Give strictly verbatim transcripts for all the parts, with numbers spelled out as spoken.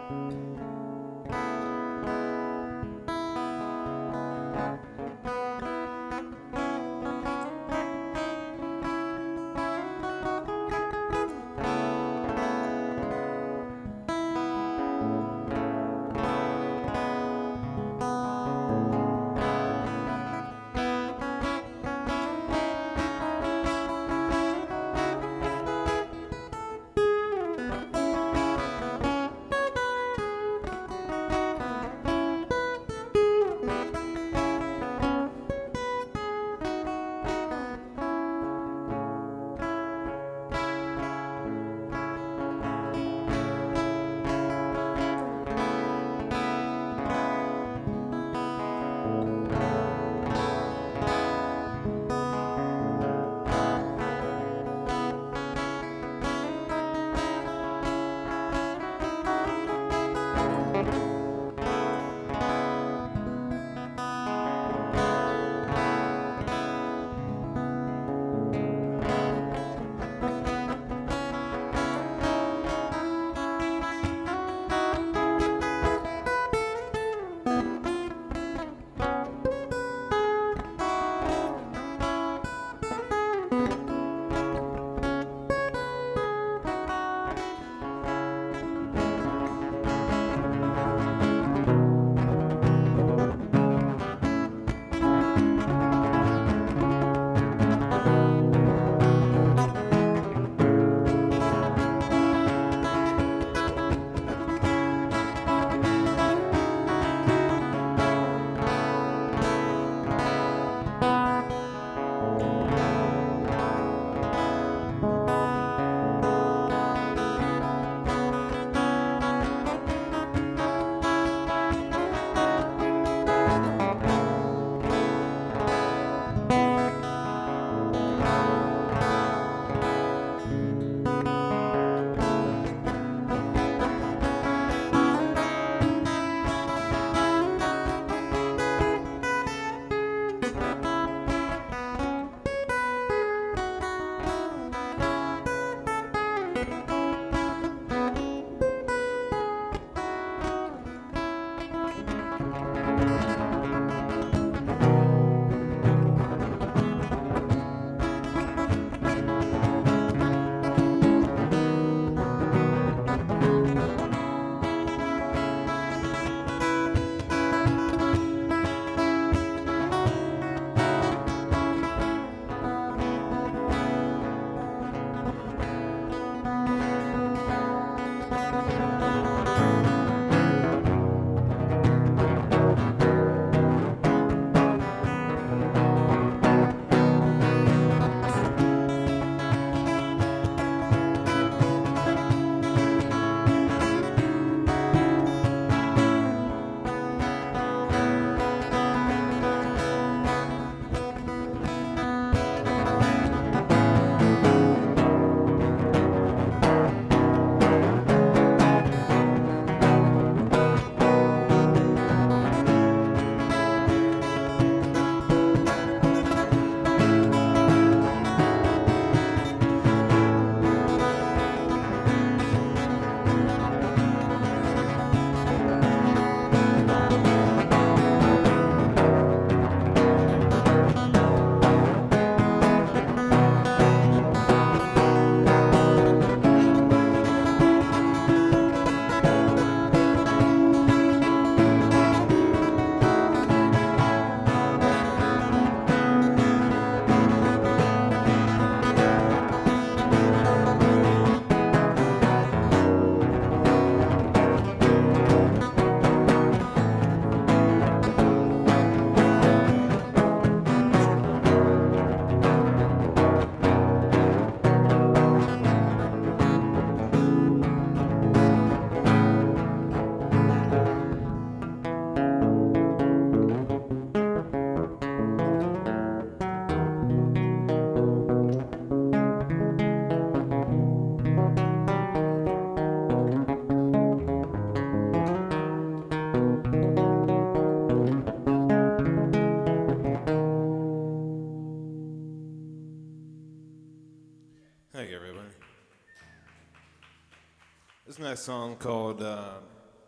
This next song called uh,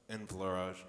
Enfleurage.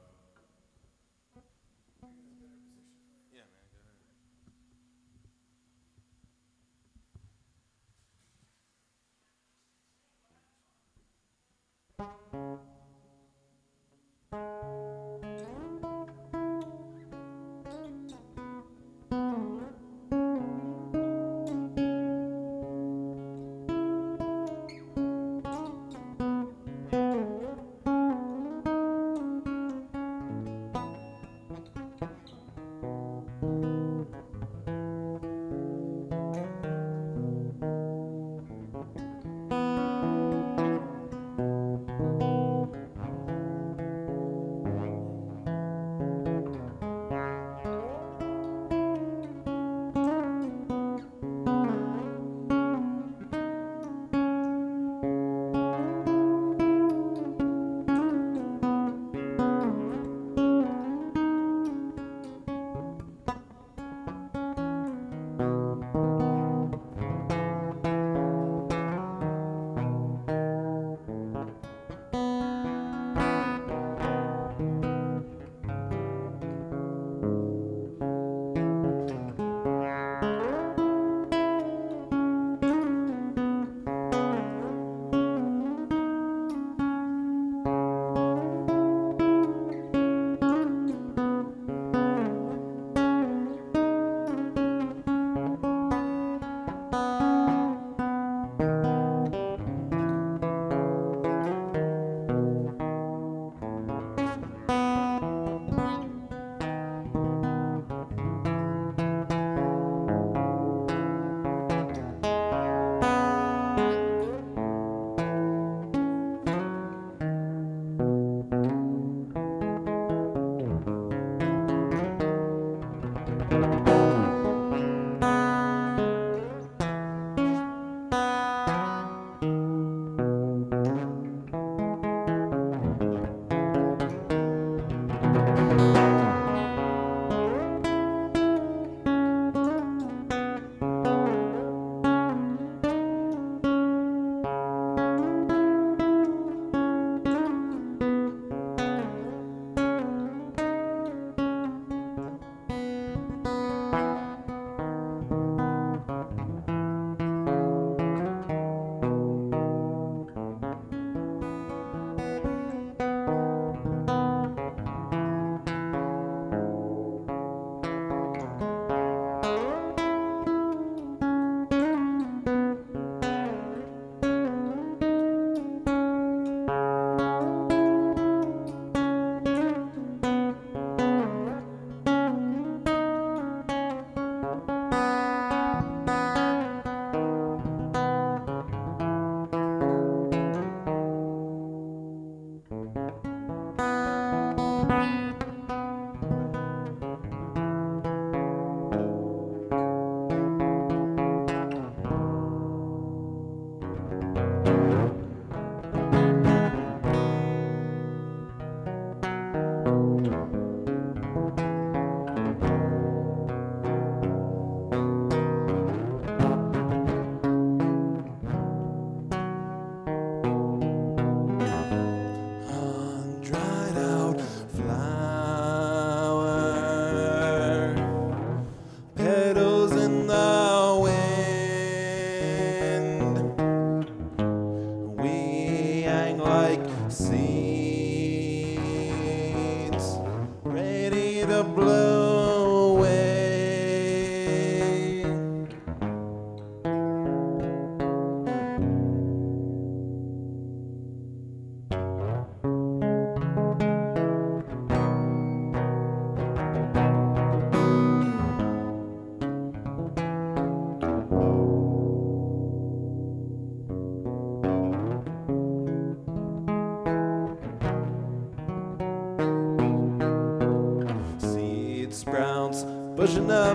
pushing up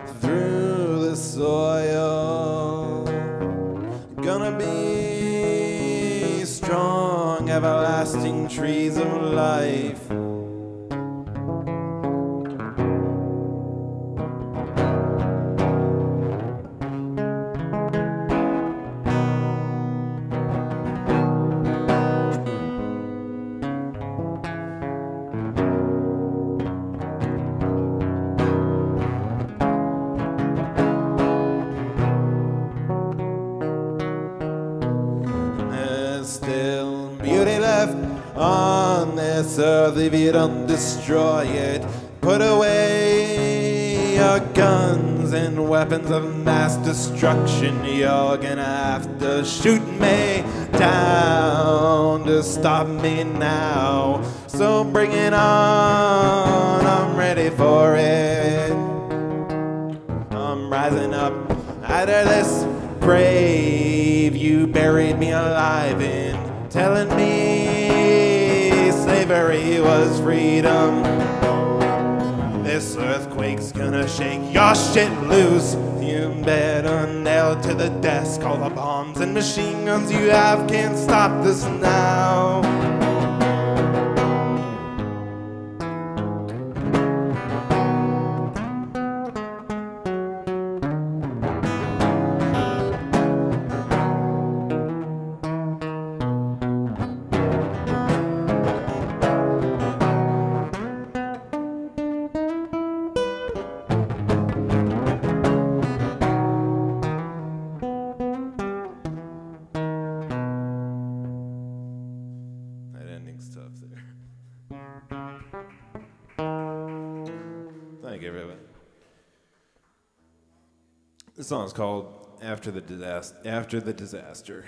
through the soil. Gonna be strong, everlasting trees of life. beauty left on this earth if you don't destroy it. Put away your guns and weapons of mass destruction. You're gonna have to shoot me down to stop me now. So bring it on, I'm ready for it. I'm rising up out of this grave you buried me alive in, telling me slavery was freedom. This earthquake's gonna shake your shit loose. You better nail it to the desk. All the bombs and machine guns you have can't stop this now. Thank you, everybody. This song is called After the Disaster. After the Disaster.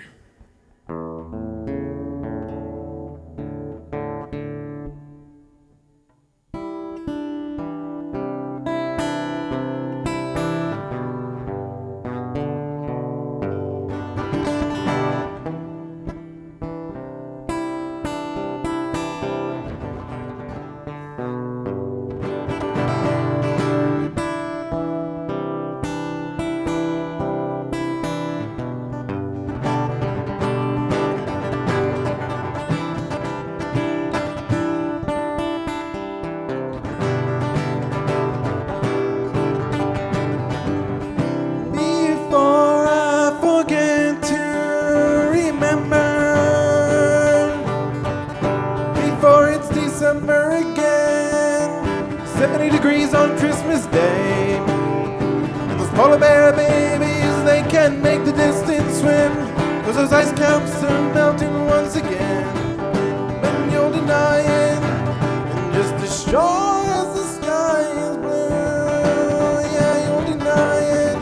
seventy degrees on Christmas Day. And those polar bear babies, they can't make the distance swim, 'cause those ice caps are melting once again. But you'll deny it, and just as sure as the sky is blue, yeah, you'll deny it.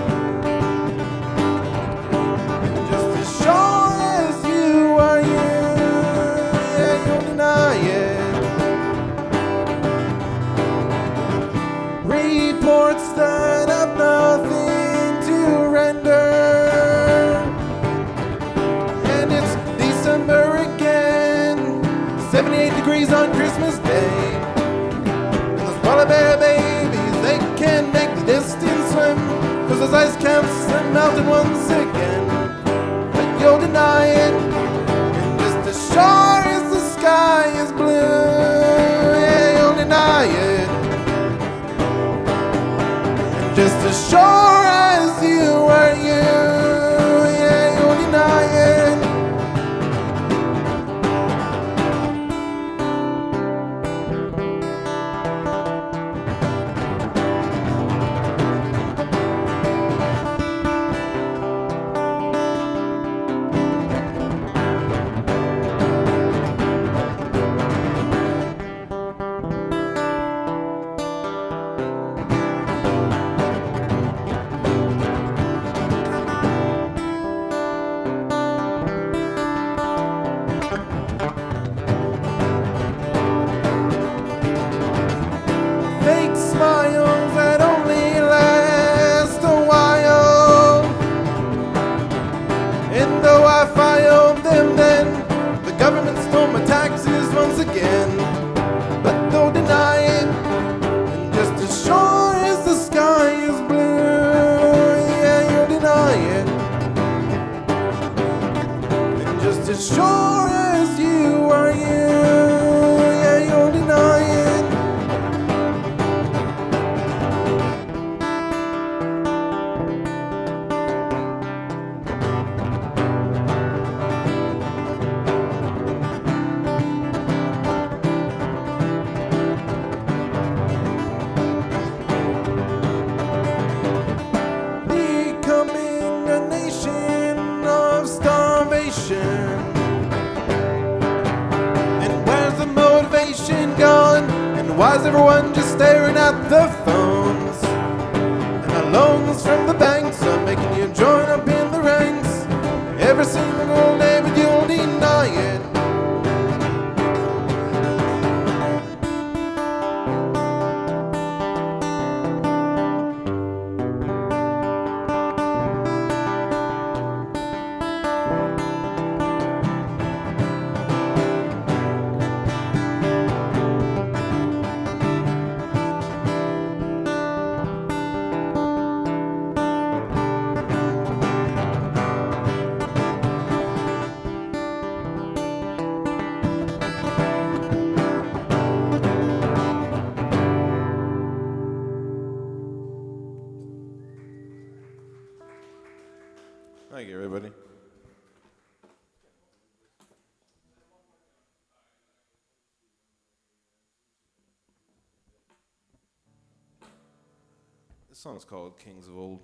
And just as sure as you are you, yeah, you'll deny it. Reports that have nothing to render, and it's December again, seventy-eight degrees on Christmas Day. And those polar bear babies, they can't make the distance swim, 'cause those ice caps are melting once again. But you'll deny it, and just as sure as the sky is blue, yeah, you'll deny it. Just as sure as you are you, yeah, you'll deny it. Smiles that only last a while, and though I filed them then, the government stole my taxes once again. But they'll deny it, and just as sure as the sky is blue, yeah, you'll deny it. And just as sure as you are you, yeah, you'll deny it. Becoming a nation of starvation, Why is everyone just staring at the phones? And our loans from the banks are making you join up in the ranks every single day, but you'll deny it. Thank you, everybody. This song's called Kings of Old.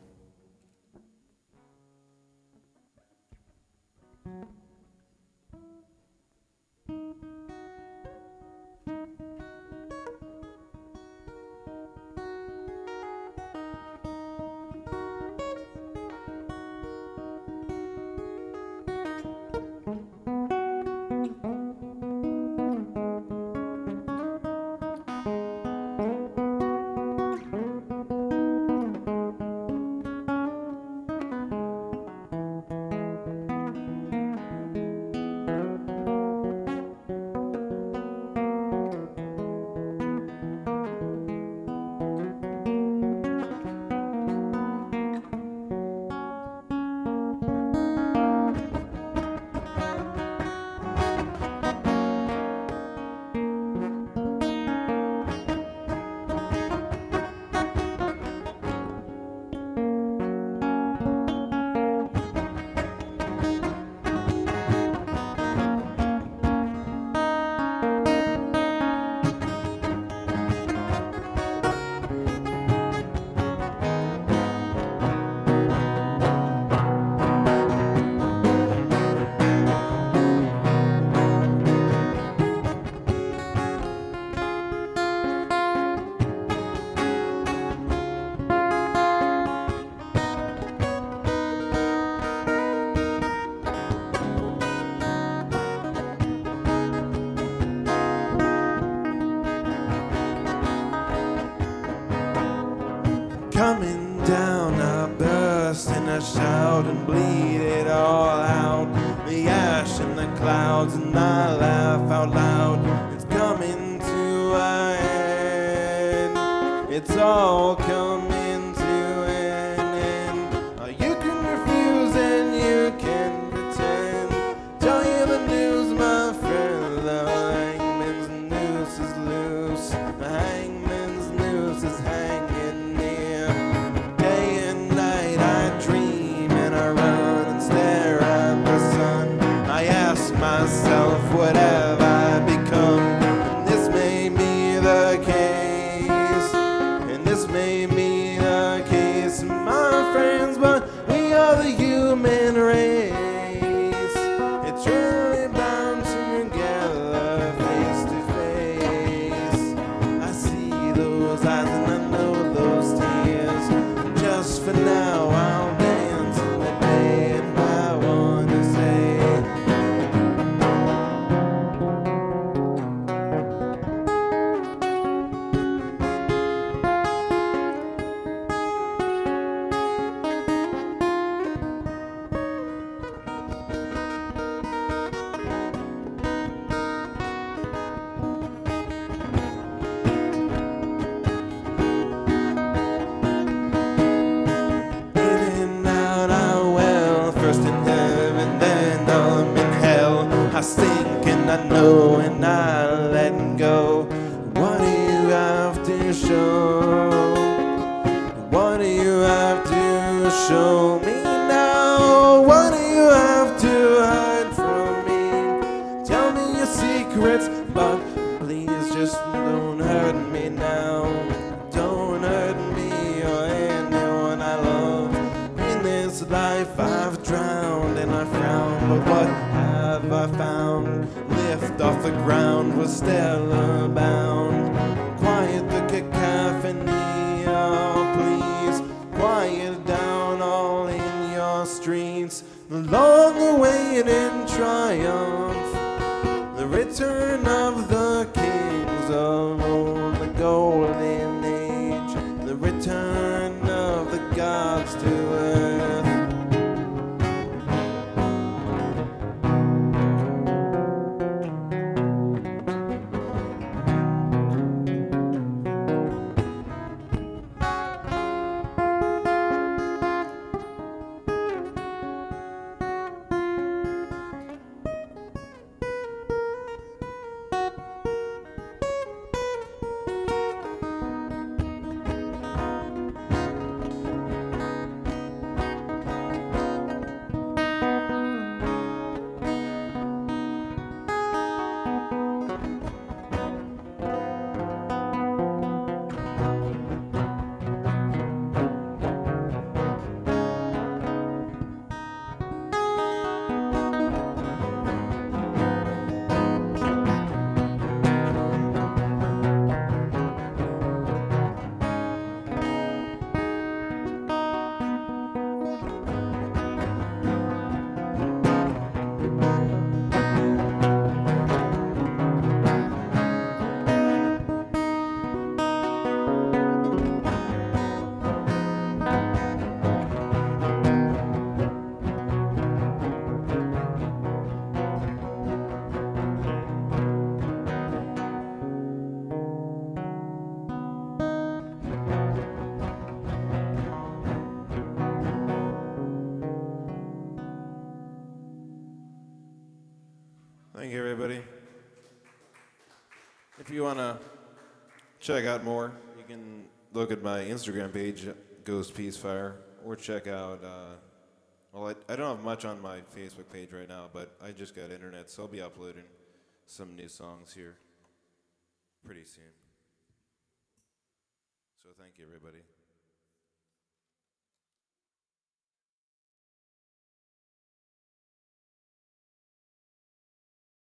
Coming down, I burst and I shout and bleed it all out. The ash and the clouds, and I laugh out loud. It's coming to an end. It's all coming to an end. Oh, you can refuse and you can pretend. Tell you the news, my friend. The hangman's noose is loose. The hangman's noose is hanging. Myself, what have I become? And this may be the case, and this may be the case, my friends, but we are the human race. It's really bound together, face to face. I see those eyes and I know those tears. Just for now, I'll dance in the day, and I want to say, I stink and I know and I let go. What do you have to show? What do you have to show me now? What do you have to hide from me? Tell me your secrets, but please just don't hurt me now. Don't hurt me or anyone I love. In this life I've drowned and I frown, but what have I found? Lift off the ground was still abound. Quiet the long-awaited triumph, the return of the kings of old, the golden age, the return of the gods to earth. Thank you, everybody. If you want to check out more, you can look at my Instagram page, Ghost Peacefire, or check out, uh, well, I, I don't have much on my Facebook page right now, but I just got internet, so I'll be uploading some new songs here pretty soon. So thank you, everybody.